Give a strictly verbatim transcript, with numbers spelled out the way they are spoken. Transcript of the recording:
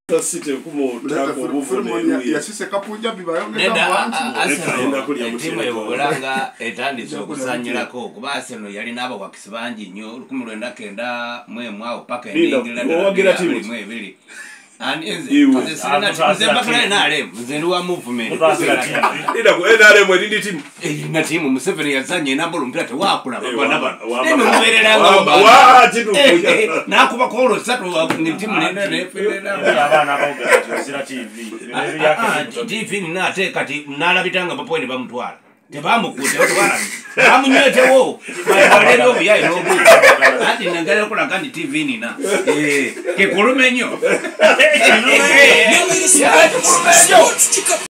Sasite kumo tako Philmond ya sise kapunja bibayo enda kuli timu yobolanga etandizo kusanyirako kuba Arsenal yali nabo wakisibanji nnyo lukumi lwenda kenda mwe mwao paka endingira owagira timu mwe ebiri and enze sina tuzemba kale nale mzendu wa movement ida ko nale mwe ndi timu na timu Museveni yazanye nabo lumpira te wakula bana bana neno muberera wa timu na kuba ko satu ni timu nenda ne fera abana abogera zira T V T V ni nate kati nalabitanga papo ni bamutwala tebamukuta otwala bamunywete wo balero byayo no ati nangala kola kandi T V ni na eh ke kulumenyo